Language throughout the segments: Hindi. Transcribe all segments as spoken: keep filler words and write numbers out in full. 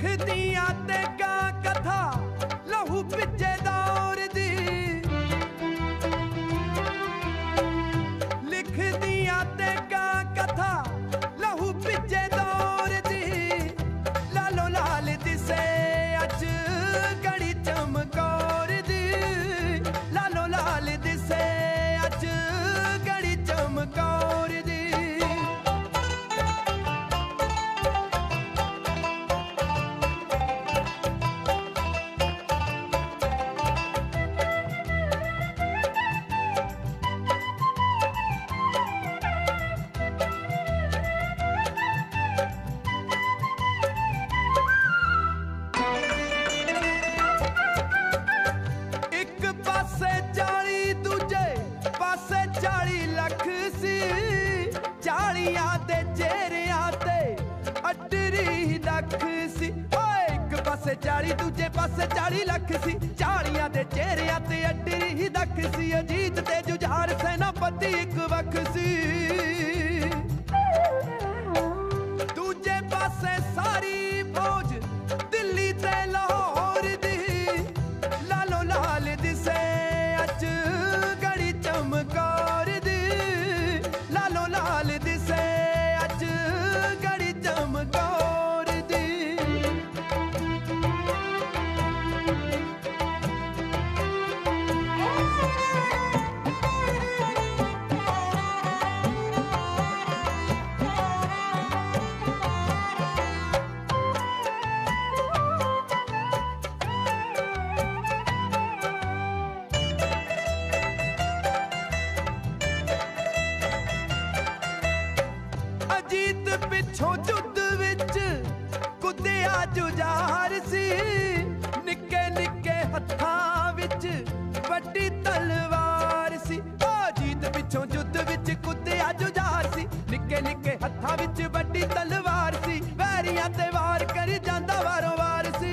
लिखदियां ते गा कथा लहू पिज्जे दौर दी, लिखदियां ते गा कथा लहू पिज्जे दौर दी। लालो लाल दिसे अज गड़ी चमकौर दी, लालो लाल दिसे अज गड़ी चमकौर दी। एक पासे चाली दूजे पासे चाली लख सी, चालियां दे चेहरियां ते अटरी दख सी। ओए एक पासे चाली दूजे पासे चाली लख सी, चालियां दे चेहरियां ते अटरी दख सी। अजीत ते जुझार सेनापति एक वख सी, दूजे पासे सारी फौज दिल्ली ते लाहौर दी। लालो लाल दिसे अज गड़ी चमकौर दी, लालो लाल दिसे अज गड़ी चमकौर दी। अजीत पिछों जुद्ध विच कुद्दिया जुझार सी, निक्के निक्के हत्थां विच वड्डी तलवार सी। ओ अजीत पिछों जुद्ध विच कुद्दिया जुझार सी, निक्के निक्के हत्थां विच वड्डी तलवार सी। वैरियां ते वार कर जांदा वारों वार सी,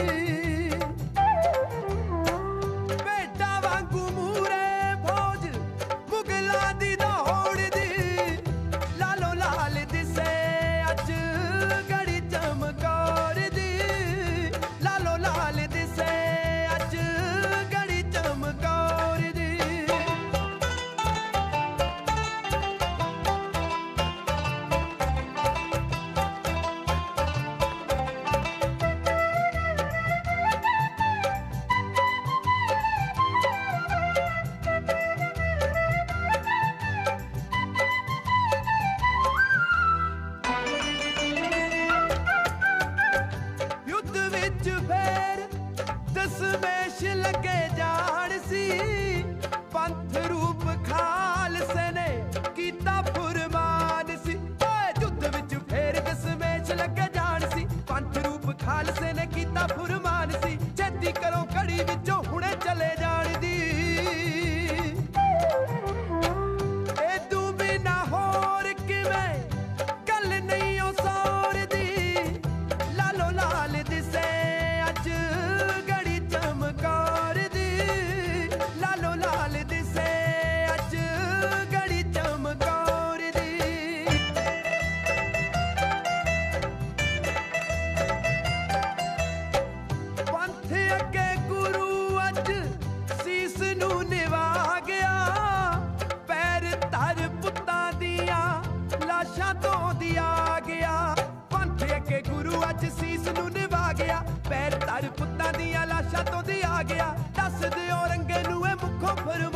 भेड्डां वांगू मूरे फौज मुगलां दी दौड़ दी। लालो लाल दिसे अज गड़ी चमकौर दी, लालो लाल दिसे अज गड़ी चमकौर दी। युद्ध विच फेर दसमेश लगे जान सी, पंथ रूप खालसे ने कीता फुरमान सी। ओए युद्ध विच फेर दसमेश लगे जान सी, पंथ रूप खालसे ने कीता फुरमान सी। छेती करो कड़ी विचों हुणे चले जान दी, ए तू बिना होर किवें गल नहीं ओ सौर दी। लालो लाल दिसे अज गड़ी चमकौर दी, लालो लाल दिसे अज गड़ी चमकौर दी। पंथ अगे गुरु अज सीस नू निवा गया, पैर धर पुत्तां दियां लाशां तो दिया गया। पंथ अगे गुरु अज सीस नू निवा गया, पैर धर पुत्तां दियां लाशां तो दिया गया। दस दिओ रंगे नू ए मुखों फर